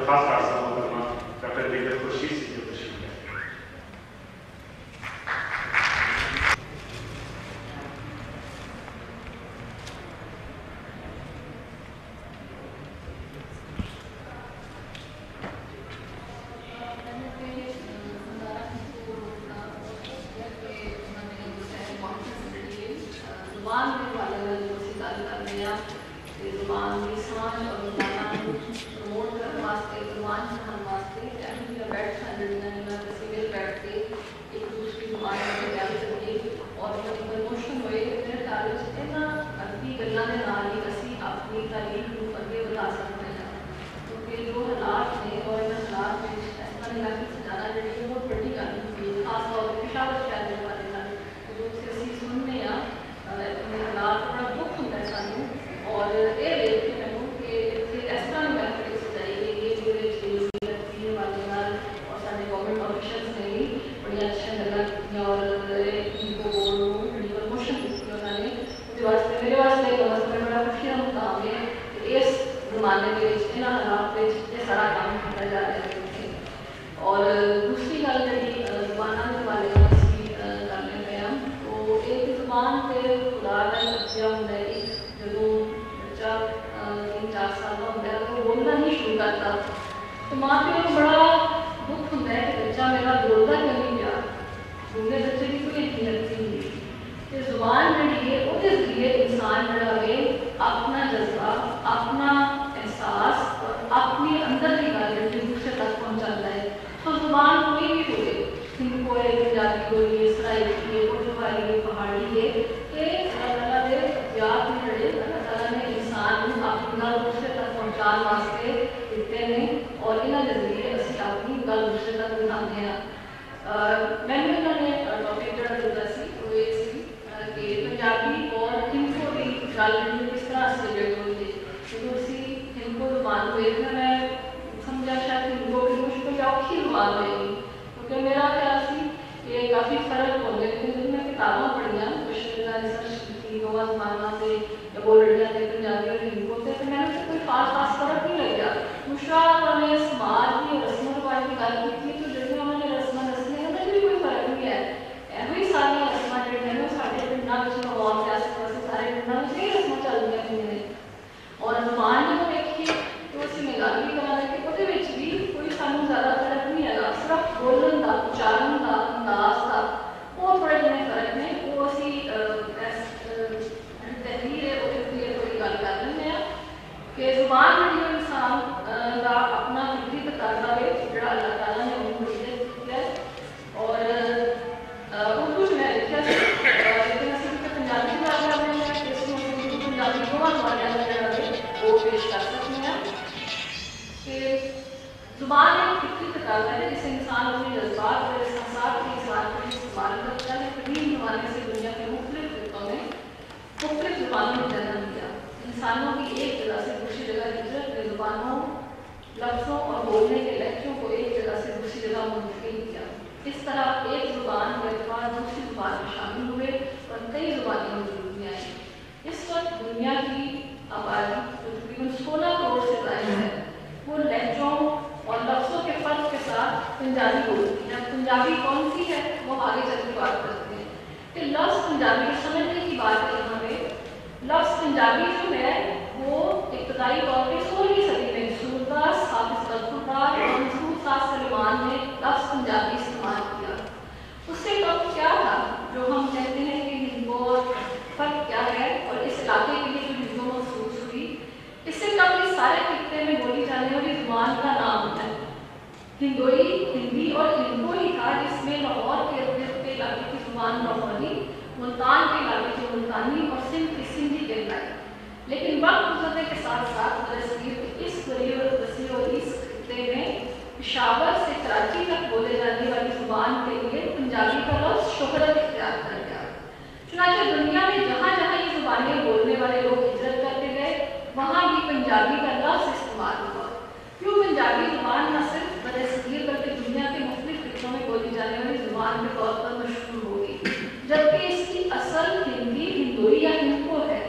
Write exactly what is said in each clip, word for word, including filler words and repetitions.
दरख्वास्त करता हूँ करना डॉक्टर निगहत खुर्शीद से जो तशरीफ है।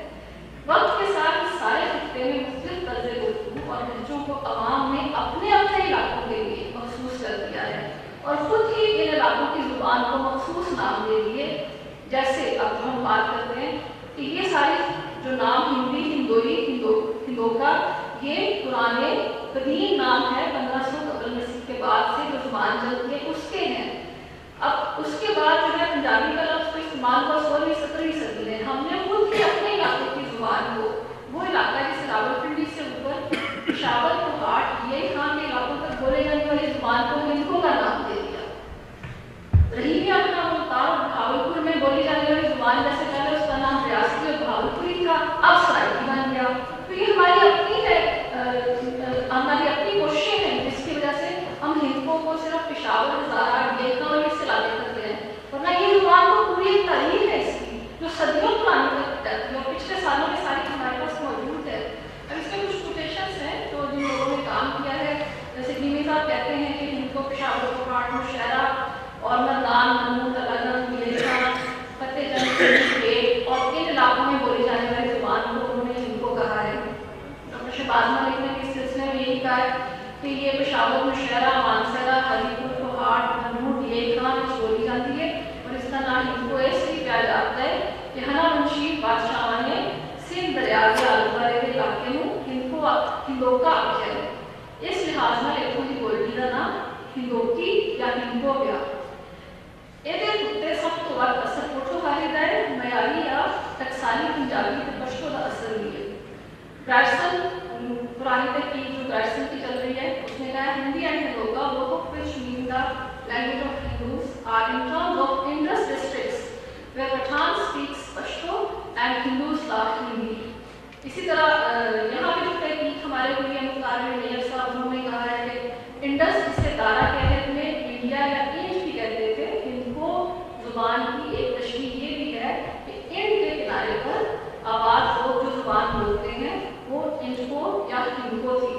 वक्त के साथ सारे खित्ते में मुख्तलिफ तर्ज़ गुफ्तगू और लहजों को अवाम ने अपने अपने और खुद ही इन इलाकों की जुबान को मखसूस नाम दे दिए। जैसे अब जो हम बात करते हैं कि ये सारे जो नाम हिंदी, हिंदोई, हिंदो हिंदोका, ये पुराने कदीम नाम है पंद्रह सौ कबल मसीह के बाद से जो जुबान चलती है उसके हैं। अब उसके बाद जो है पंजाबी का लफ्ज़ तो इस्तेमाल हुआ सोलहवीं सत्रहवीं सदी में। हमने खुद ही अपने इलाके की जुबान को, वो इलाका जिसे रावलपिंडी से ऊपर पेशावर को हाट ये खान के इलाकों तक बोले जाने वाली जुबान को हिंदको का नाम दे दिया। रही भी अपना मुल्तान भावलपुर में बोली जाने वाली जुबान, जैसे पहले उसका नाम रियासी और भावलपुरी था, अब सराइकी बन गया। तो ये हमारी अपनी है, हमारी अपनी कोशिशें हैं जिसकी वजह से हम हिंदको को सिर्फ पेशावर, हजारा, डेका और इस इलाके तक ले हैं। वरना ये जुबान तो पूरी तारीख है इसकी जो सदियों पुरानी तक जो पिछले सालों में सारी हमारे पास मौजूद है। अब इसमें कुछ कोटेशंस हैं तो जिन लोगों ने काम किया है, जैसे नीमी साहब कहते हैं कि हिंदको, पेशावर को हाट, मुशहरा और मरदान, मनू, तलाना, मिलेशा, फतेहजंग और इन इलाकों में बोली जाने वाली जुबान को उन्होंने हिंदको कहा है। डॉक्टर शहबाज मलिक ने इस सिलसिले में यही कहा है कि ये पेशावर, मुशहरा, मानसरा, हरीपुर, कोहाट, मनूट, ये खान बोली जाती है और इसका नाम हिंदको इसलिए दिया जाता है कि हना मुंशी बादशाह ने सिंध दरिया के आलूबारे के इलाके में हिंदको हिंदोका आख्या है। इस लिहाज में इतों की बोली का नाम हिंदोकी या हिंदको गया। ਇਹਦੇ ਉੱਤੇ ਸਭ ਤੋਂ ਵੱਧ ਅਸਰ ਪੋਠੋਹਾਰੀ ਦਾ ਹੈ, ਮਿਆਰੀ ਜਾਂ ਟਕਸਾਲੀ पंजाबी ਤੇ ਪਸ਼ਤੋ ਦਾ असर भी है। गार्सन पुरानी तहकीक जो गार्सन की चल रही है उसने कहा Hindi and Hindko both of which mean the language of Hindus are in terms of Indus districts where Pathan speaks Pashto and Hindus talk Hindi. इसी तरह यहाँ पे जो तहकीक हमारे हुई मुतारिब मेयर साहब उन्होंने कहा है कि इंडस जिसे दारा कहते थे, इंडिया या इंड भी कहते थे। हिंदको जुबान की एक तशरीह ये भी है कि इंड के किनारे पर आबाद लोग जो जुबान बोलते हैं वो हिंदको या हिंदको थी।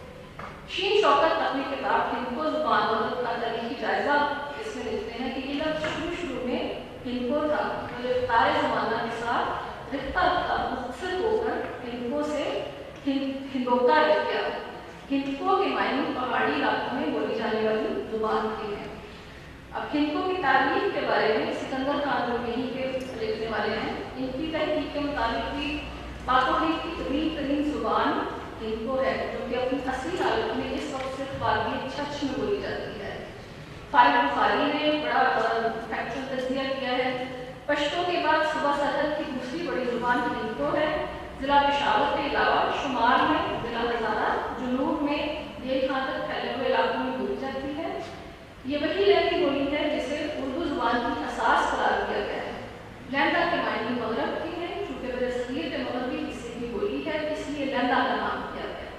शीन शौकत अपनी किताब हिंदको जुबान और का तारीखी जायजा इसमें लिखते हैं कि ये लफ्ज़ शुरू शुरू में हिंदको था, तो रफ्तार ज़माना के साथ रिश्ता मुख्तसर होकर हिंदको से हिंदोका रह गया। हिंदको के मायने पहाड़ी इलाकों में बोली जाने वाली जुबान की है। अब हिंदको की तारीख के बारे में सिकंदर खान जो यहीं के लिखने वाले हैं, इनकी तहकीक के मुताबिक भी बातों की करीब तरीन जुबान हिंदको है जो कि अपनी असली हालत में इस वक्त सिर्फ वादी छछ में बोली जाती है। फारिग बुखारी ने बड़ा फैक्चुअल तज्जिया किया है। पश्तो के बाद सूबा सरहद की दूसरी बड़ी जुबान हिंदको है। जिला पेशावर के अलावा शुमार में, जिला हजारा, जुनूब में ये यहाँ तक फैले हुए इलाकों में बोली जाती है। ये वही लहरी बोली है जिसे उर्दू जुबान की असास करार दिया गया है। लहंदा के मायने मगरब की है, चूँकि बरसगीर के मगरबी हिस्से की बोली है इसलिए लहंदा का नाम दिया गया।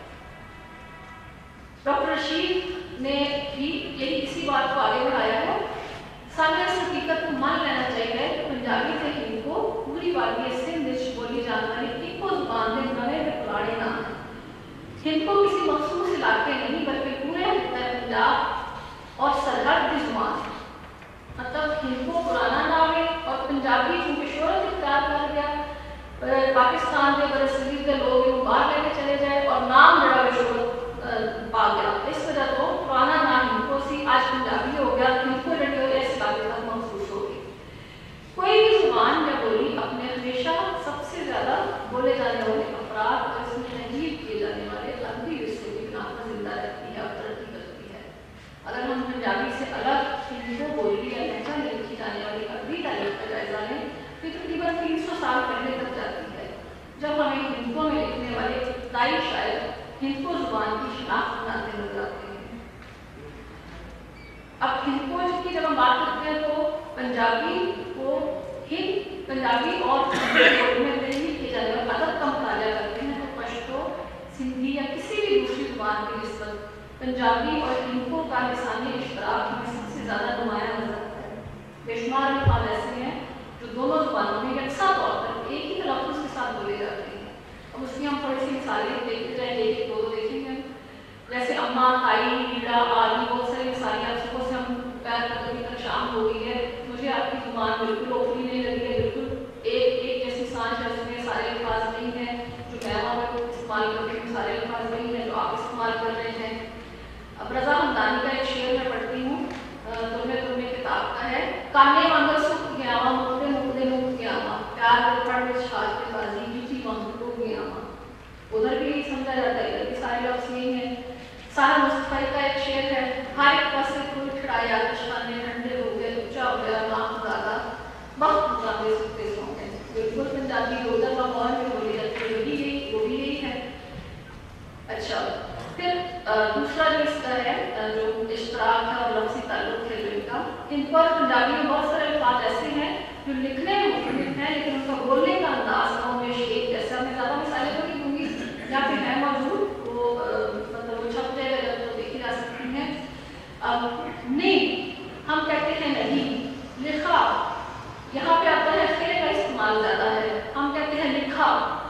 डॉक्टर रशीद ने भी यही इसी बात को आगे बढ़ाया है। सामने इस हकीकत को मान लेना चाहिए कि पंजाबी से हिंदको पूरी वादी सिंध बोली जाने वाली इको जुबान के नवे पुराने नाम है। हिंदको किसी मखसूस इलाके नहीं बल्कि पूरे पंजाब और सरहद की जुबान, मतलब हिंदको पुराना नाम है और पंजाबी चूँकि शोहरत इख्तियार कर गया, पाकिस्तान के बरसगीर के लोग इनको बाहर लेके चले जाए और नाम बड़ा शोहरत पा गया। इस वजह तो पुराना नाम हिंदको सी आज पंजाबी हो गया। हिंदको लड़ी हो इस इलाके तक महसूस होगी। कोई भी जुबान या बोली अपने हमेशा सबसे ज़्यादा बोले जाने वाले अफराद और इसमें तहजीब किए जाने वाले अरबी विषय की बिना पर जिंदा रहती है और तरक्की करती है। अगर हम पंजाबी से अलग हिंदको बोली या लहजा में लिखी जाने वाली अरबी तारीख का जायजा लें तो तकरीबन तीन सौ साल पहले तक जाती है, जब हमें हिंदको में लिखने वाले इब्तदाई शायर हिंदको जुबान की शिनाख्त बनाते नजर आते हैं। अब हिंदको की जब हम बात करते हैं तो पंजाबी को हिंद पंजाबी और में तहरीर किए जाने वाले अदब का मुताला करते हैं तो पश्तो, सिंधी या किसी भी दूसरी जुबान की निस्बत पंजाबी और हिंदको का लिसानी इश्तराक हमें सबसे ज़्यादा नुमाया नजर आता है। बेशुमार अल्फाज ऐसे हैं जो दोनों जुबानों में यकसा तौर पर एक ही तलफ़्फ़ुज़ के साथ बोले जाते हैं। अब उसकी हम थोड़ी सी मिसालें देखते जाए, एक एक दो दो देखेंगे। जैसे अम्मा, ताई, कीड़ा, आदि बहुत सारी मिसालें। आप सुबह से हम पैर पकड़ने तक शाम हो गई है, मुझे आपकी जुबान बिल्कुल ओपनी नहीं लगी है, बिल्कुल एक एक जैसी सांस है, उसमें सारे अल्फाज नहीं हैं जो मैं वहाँ पर इस्तेमाल करती हूँ, सारे अल्फाज नहीं हैं जो आप इस्तेमाल कर रहे हैं। अब रज़ा हमदानी का एक शेर मैं पढ़ती हूँ। हर एक पास कोई खड़ाई आतिशबाजी ठंडे हो गए, ऊंचा हो गया, नाक ज़्यादा बहुत ज़्यादा तेज हो गए। बिल्कुल पंजाबी उधर का माहौल में बोली जाती है, वही यही वो भी यही है। अच्छा, फिर दूसरा जो इसका है जो इश्तराक है और लफ्ज़ी ताल्लुक़ है जो इनका, इन पर पंजाबी में बहुत सारे अल्फाज ऐसे हैं जो लिखने में मुख्तलिफ हैं लेकिन उनका बोलने का अंदाज कमोबेश एक जैसा। मैं ज़्यादा मिसालें तो नहीं दूँगी, या फिर है मौजूद वो मतलब वो छप जाएगा जब तो देखी जा सकती हैं। अब नहीं हम कहते हैं नहीं, लिखा यहाँ पे आता है खे का इस्तेमाल ज़्यादा है, हम कहते हैं लिखा।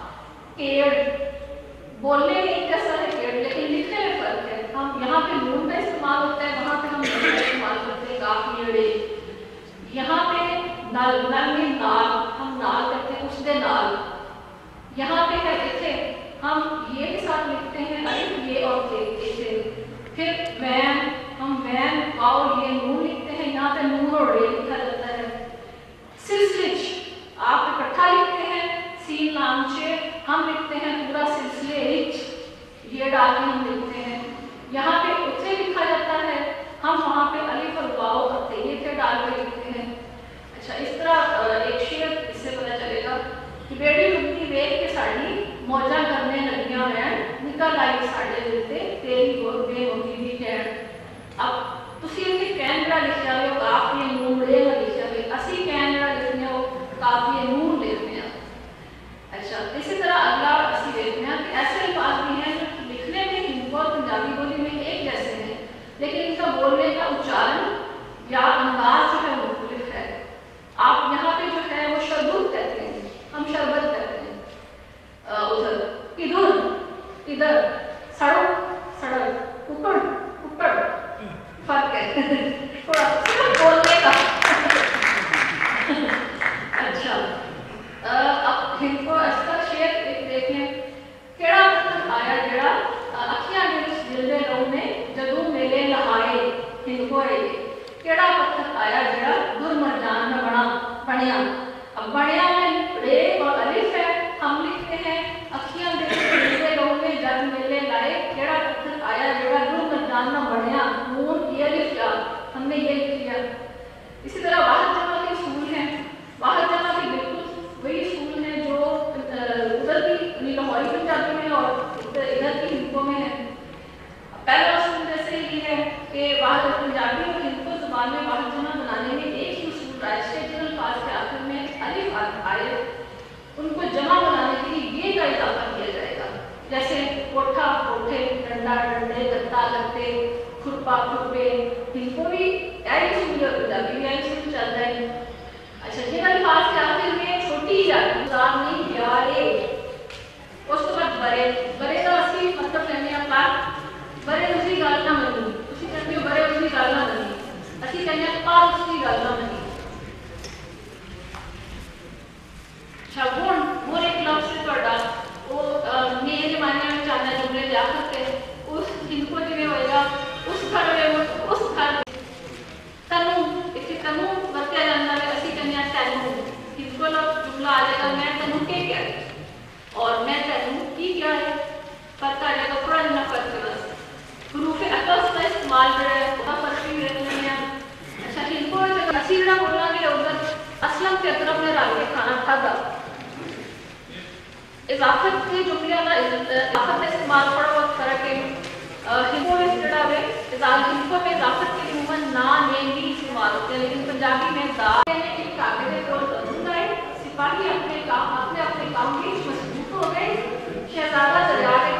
केड़ बोलने में एक जैसा है केड़, लेकिन लिखने में फ़र्क है। हम यहाँ पे नून का इस्तेमाल होता है, वहाँ पे हम नून का इस्तेमाल करते हैं काफ़ी। यहाँ पे नल नल में नाल, हम नाल कहते हैं उसके नाल। यहाँ पे है देखे हम ये के साथ लिखते हैं अलिफ ये और ते ऐसे। फिर वैन हम वैन वाओ ये नून लिखते हैं, यहाँ पे नून और रे लिखा जाता है। सिलसिलिच आप इकट्ठा लिखते हैं, सीन लामचे हम लिखते हैं पूरा सिलसिले रिच ये डाल के हम लिखते हैं। यहाँ पे उसे लिखा जाता है, हम वहाँ पे अलिफ और वाओ और ते ये थे डाल के लिखते हैं। अच्छा, इस तरह एक शेर इससे पता चलेगा कि बेड़ी रुकती वेख के साड़ी मौजा करने लगियां वैन निकल आई साढ़े दिल ते तेरी गोर बेहोगी दी कैन। अब तुसी इतने कैन जरा लिखा हो काफी नून रे ना लिखा हो, असी कैन जरा लिखने हो काफी नून लिखते हैं। अच्छा, इसी तरह अगला असी देखते हैं कि ऐसे अल्फाज भी हैं जो लिखने में हिंदू और पंजाबी बोली में एक जैसे हैं लेकिन इनका बोलने का उच्चारण या अंदाज जो है मुख्तलिफ है। आप यहाँ पे जो है वो शरबत कहते हैं, हम शरबत कहते हैं। उधर इधर इधर, सड़क सड़क, ऊपर ऊपर, फर्क है थोड़ा सिर्फ बोलने का। अच्छा, अब हिंदको इसका शेर एक देखें। केड़ा पत्थर आया जेड़ा अखियां दे विच दिल दे रंग में जदों मेले लहाए। हिंदको है ये, केड़ा पत्थर आया जेड़ा दुर मरजान में बना बनिया। अब बनिया में रे और अलिफ है, हम लिखते हैं अखियां दे दिल दे रंग में जद मेले लाए। केड़ा पत्थर आया जेड़ा दुर मरजान में बनिया, नून ये अलिफ या हमने ये लिख लिया। इसी तरह वाहिद जमा के उसूल हैं, वाहिद जमा के बिल्कुल वही उसूल है जो उधर की लाहौरी पंजाबी में और इधर की हिंदको में है। पहला उसूल जैसे ये है कि वाहिद पंजाबी और हिंदको जुबान में वाहिद जमा बनाने में एक ही उसूल राइज है, जिन अल्फाज के आखिर में अलिफ आए उनको जमा बनाने के लिए ये का इजाफा किया जाएगा। जैसे कोठा कोठे, डंडा डंडे, गत्ता गत्ते, खुरपा खुरपे, हिंदको भी यही उसूल है, पंजाबी भी यही उसूल चल रहा है। अच्छा, जिन अल्फाज के आखिर में छोटी जाती नहीं यारे, उस तो बाद बरे बरे का असली मतलब कहने का बरे उसकी गल ना मनी, उसी कहते हो बरे उसकी गल ना मनी, असली कहने का उसकी गल ना मनी। अच्छा, गुण गुण एक लफ्ज़ से थोड़ा वो नए जमाने में चाहना जुमले जा सकते उस जिनको जिन्हें होएगा उस घर में उस घर तनु इसे तनु बरतिया जाता है, असली कहने तनु किसको जुमला आ जाएगा मैं तनु के क्या है और मैं तनु की क्या है, फर्क आ जाएगा थोड़ा ना फर्क है बस। हुरूफ अतफ का इस्तेमाल करे थोड़ा फर्क भी रहने में। अच्छा, इनको असी जरा बोलना कि उधर असलम के तरफ में रात के खाना खादा इजाफत के जुमले ना इजाफत का इस्तेमाल थोड़ा बहुत फर्क है। हिंदू में जड़ा है हिंदू में इजाफत के लिए ना ने भी इस्तेमाल होते हैं लेकिन पंजाबी में दा ने एक कागज को तंदूर है। सिपाही अपने काम अपने अपने काम में मसरूफ हो गए, शहजादा दरिया